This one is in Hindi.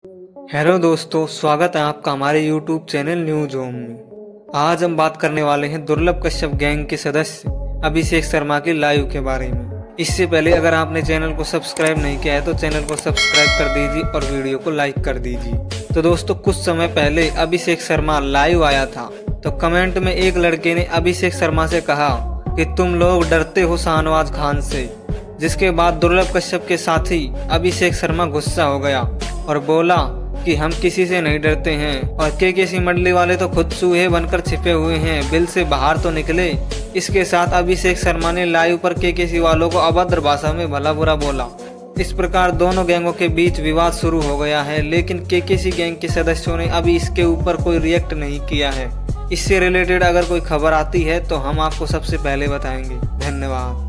हेलो दोस्तों, स्वागत है आपका हमारे YouTube चैनल न्यूज होम में। आज हम बात करने वाले हैं दुर्लभ कश्यप गैंग के सदस्य अभिषेक शर्मा के लाइव के बारे में। इससे पहले अगर आपने चैनल को सब्सक्राइब नहीं किया है तो चैनल को सब्सक्राइब कर दीजिए और वीडियो को लाइक कर दीजिए। तो दोस्तों, कुछ समय पहले अभिषेक शर्मा लाइव आया था तो कमेंट में एक लड़के ने अभिषेक शर्मा से कहा कि तुम लोग डरते हो शाहनवाज खान से, जिसके बाद दुर्लभ कश्यप के साथी अभिषेक शर्मा गुस्सा हो गया और बोला कि हम किसी से नहीं डरते हैं और केकेसी मंडली वाले तो खुद चूहे बनकर छिपे हुए हैं, बिल से बाहर तो निकले। इसके साथ अभिषेक शर्मा ने लाइव पर केकेसी वालों को अभद्र भाषा में भला बुरा बोला। इस प्रकार दोनों गैंगों के बीच विवाद शुरू हो गया है, लेकिन केकेसी गैंग के सदस्यों ने अभी इसके ऊपर कोई रिएक्ट नहीं किया है। इससे रिलेटेड अगर कोई खबर आती है तो हम आपको सबसे पहले बताएंगे। धन्यवाद।